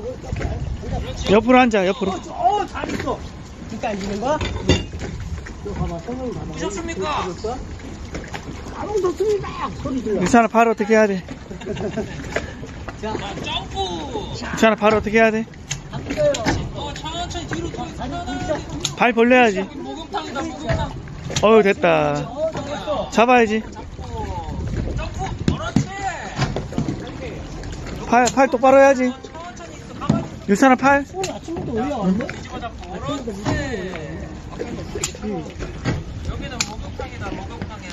옆으로 앉아, 옆으로. 잘했어. 그러니까 앉는 거? 너 봐봐, 성형이 봐봐. 보셨습니까? 바로 좋습니다. 소리 들려. 유찬아, 발 어떻게 해야 돼? 자, 점프. 유찬아, 발 어떻게 해야 돼? 천천히 뒤로 더 발 벌려야지. 목욕탕이다, 목욕탕. 어우, 됐다. 잡아야지. 점프. 그렇지. 팔 똑바로 해야지. 천천히 있어. 가만히 있어. 유찬아, 팔. 오늘 아침부터 올려왔네? 뒤집어 잡고. 그렇지. 여기는 목욕탕이다, 목욕탕이야.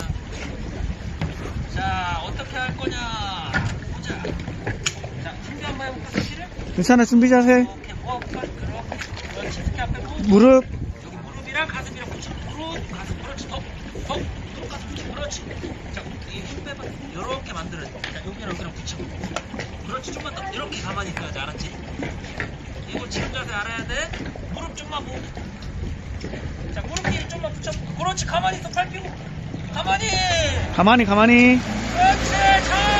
자, 어떻게 할 거냐. 보자. 자, 준비 한번 해볼까, 사실은? 유찬아, 준비 자세. 이렇게 모아볼까? 그렇지. 이렇게 앞에 뭐. 무릎. 여기 무릎이랑 가슴이랑 붙여. 무릎, 가슴. 그렇지. 더. 무릎, 가슴 붙여. 그렇지. 자, 힘 빼봐. 이렇게 만들어. 자, 여기랑 붙여. 그렇지. 좀만 더. 이렇게 가만히 있어야지. 알았지? 이거 지금 자세 알아야 돼. 무릎 좀만 모으고. 자, 무릎 뒤에 좀만 붙여. 그렇지. 가만히 있어. 팔 펴고. 가만히. 가만히. 그렇지. 잘.